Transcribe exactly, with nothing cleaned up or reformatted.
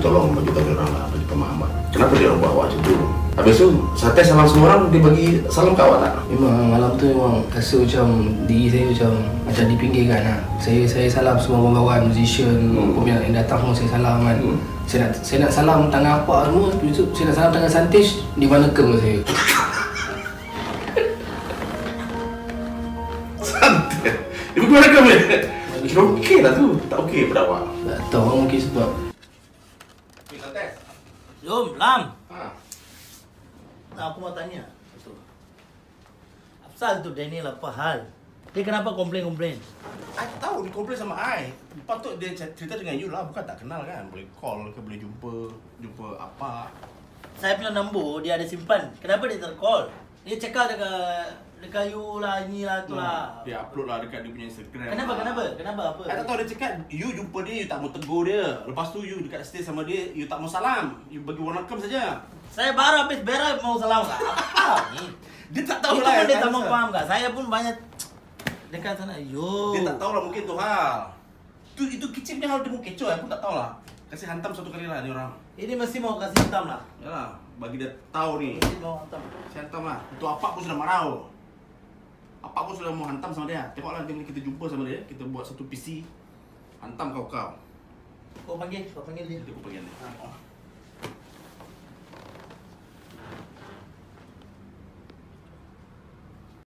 tolong bagi tahu orang lah, bagi pemahaman. Kenapa dia orang buat awak macam tu? Habis tu, Satya salam semua orang, dia bagi salam ke awak tak? Memang malam tu memang rasa macam diri saya macam macam dipinggirkan lah. Saya saya salam semua kawan-kawan, musician, hmm. peminat yang datang semua saya salam kan. Hmm. Saya nak saya nak salam tangan apa semua, besok saya nak salam tangan Santish, di mana keng saya. Santish? Dia pergi mana keng dia? Kira okey lah tu, tak okey pada awak? Tak tahu mungkin sebab. Okay, Santish. Jom, Lam. Ha. Nah, aku mau tanya. Apasal tu Daniel apa hal? Dia kenapa komplain-komplain? I tahu dia komplain sama I. Patut dia cerita dengan you lah, bukan tak kenal kan. Boleh call ke, boleh jumpa, jumpa apa. Saya punya nombor dia ada simpan. Kenapa dia tercall? Dia cakap dekat dekat you lah, ini lah, tu lah. Hmm. Dia upload lah dekat dia punya Instagram. Kenapa, lah. kenapa? Kenapa apa? I tak tahu dia cakap, you jumpa dia, you tak mau tegur dia. Lepas tu you dekat stay sama dia, you tak mau salam. You bagi welcome saja. Saya baru habis berak mau salam kak. Apa ni? Dia tak tahu Itu lah. pun dia tak mau faham kak. Saya pun banyak dekat sana. Yo. Dia tak tahu lah mungkin tu hal. Tu itu kecil punya hal dia mau kecoh, I pun tak tahu lah. Kasih hantam satu kali lah ni orang. Ini mesti mau kasih hitam lah. Yalah, bagi dia tahu ni. Mesti mau hitam. Kasih hantam lah. Itu apa pun sudah marah. Apa pun sudah mau hantam sama dia. Tengoklah nanti kita jumpa sama dia, kita buat satu P C. Hantam kau-kau. Kau panggil, kau panggil dia. Nanti aku panggil dia.